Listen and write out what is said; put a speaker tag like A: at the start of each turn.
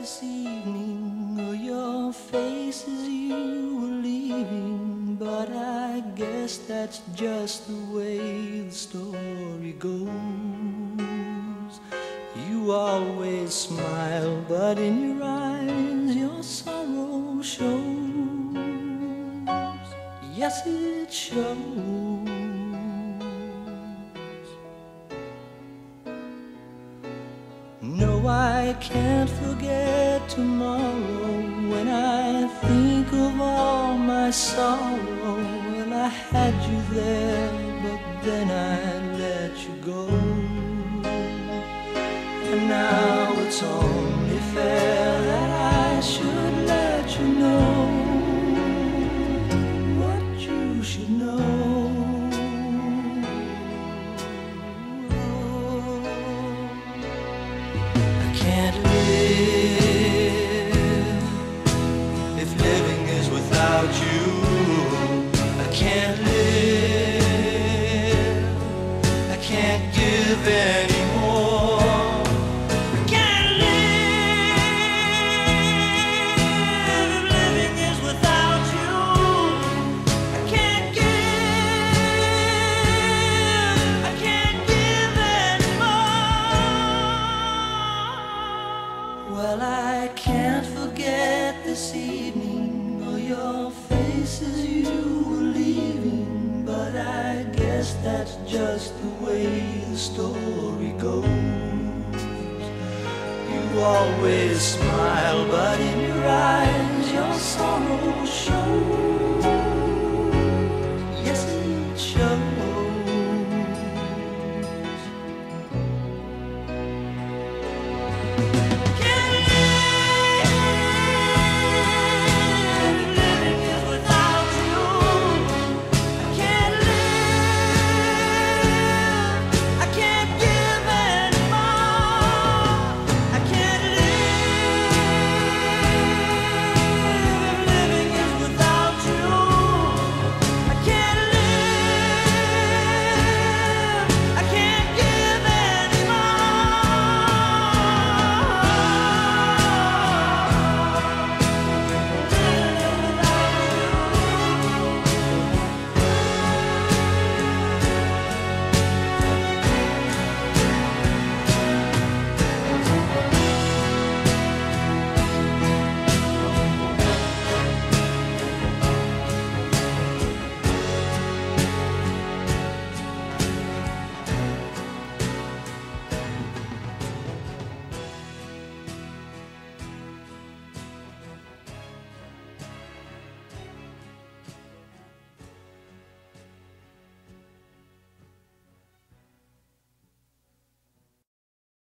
A: this evening, or your face as you were leaving, but I guess that's just the way the story goes. You always smile, but in your eyes your sorrow shows. Yes, it shows. No, I can't forget tomorrow. When I think of all my sorrow, well, I had you there, but then I let you go. And now it's only fair that I should let you know what you should know. Can't live if living is without you. I can't live, I can't give anymore. I can't live if living is without you. I can't give, I can't give anymore. Well, I can't forget this evening, or your face as you were leaving, but I guess that's just the way the story goes. You always smile, but in your eyes your sorrow shows.